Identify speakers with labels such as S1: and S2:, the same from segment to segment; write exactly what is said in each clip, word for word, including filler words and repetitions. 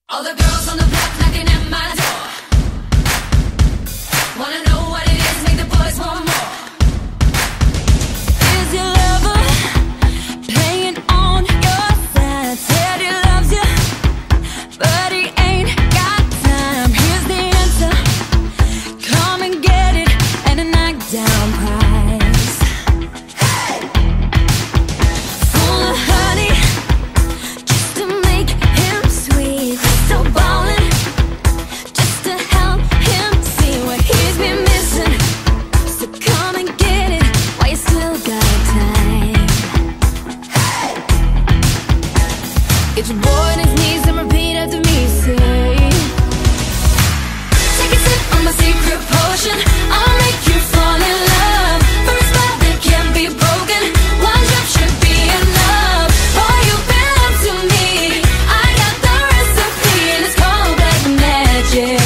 S1: All the girls on the block knocking at my door. Wanna know what it is, make the boys want more. Is your lover playing on your side? Said he loves you, but he ain't got time. Here's the answer, come and get it, and a knockdown prize. Hey! Full of honey, just to make him sweet. So ballin', just to help him see what he's been missing. So come and get it while you still got time. Hey! Get your boy on his knees and repeat after me, say. Take a sip of my secret potion, I'll make you fall in love. For a spell that can't be broken, one drop should be enough. Boy, you belong to me, I got the recipe, and it's called black magic.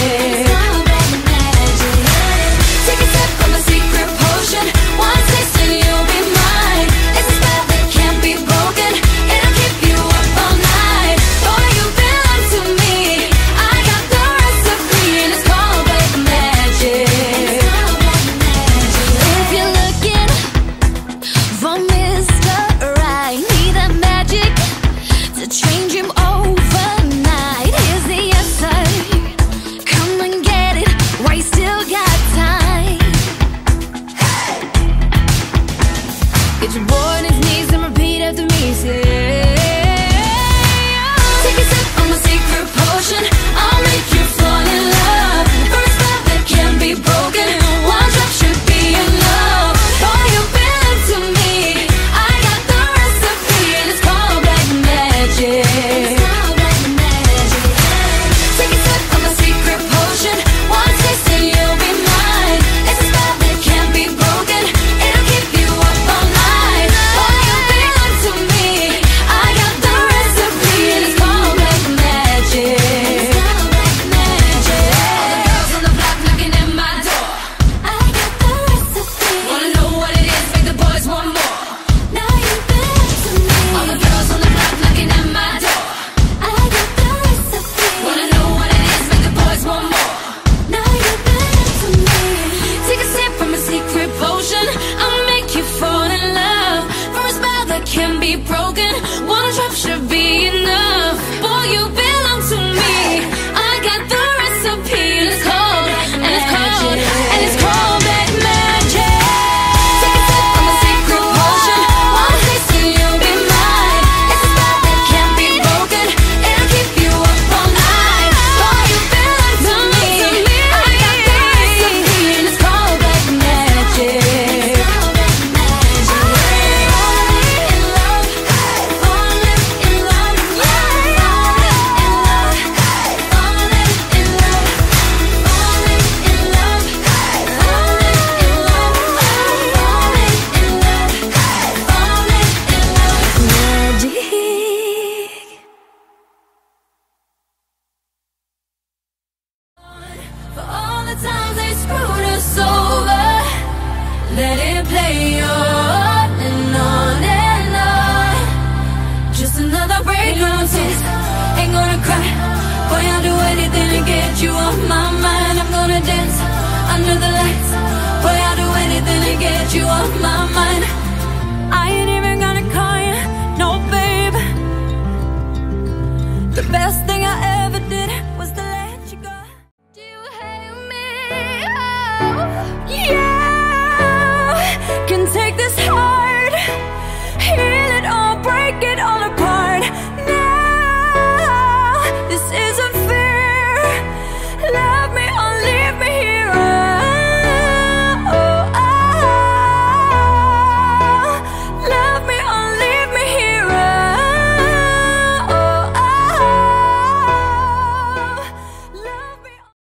S1: Take a sip of my secret potion, one taste and you'll be mine. It's a spell that can't be broken, it'll keep you up all night. Boy, you belong to me, I got the recipe, and it's called black magic. If you're looking for Mister Right, need that magic to change him overnight. Here's the answer, come and get it while you still got time. Hey! Get your boy on his knees and repeat after me, say. Take a sip of my secret potion, I'll make you fall in love. For a spell that can't be broken, one drop should be enough. Boy, you belong to me, I got the recipe, and it's called black magic. Take a sip of my secret potion, one taste and you'll be mine. It's a spell that can't be broken, it'll keep you up all night. Boy, you belong to me, I got the recipe, and it's called black magic. All the girls on the block knocking at my door. I got the recipe. Wanna know what it is, make the boys want more. Now you belong to me. All the girls on the block knocking at my door. I got the recipe. Wanna know what it is, make the boys want more. Now you belong to me. Take a sip from a secret potion, I'll make you fall in love. For a spell that can be broken, one drop should be enough. Boy, you belong to me, I got the recipe, and it's called, and it's called, and it's called black magic. Take a sip from a secret potion, one taste and you'll be mine. It's a spell that can't be broken, it'll keep you up all night. Boy, you belong to me, I got the recipe, and it's called black magic. For all the times they screwed us over, let it play on and on and on. Just another break on taste, ain't gonna cry. Boy, I'll do anything to get you off my mind. I'm gonna dance under the lights. Boy, I'll do anything to get you off my mind. I ain't even gonna call you, no babe. The best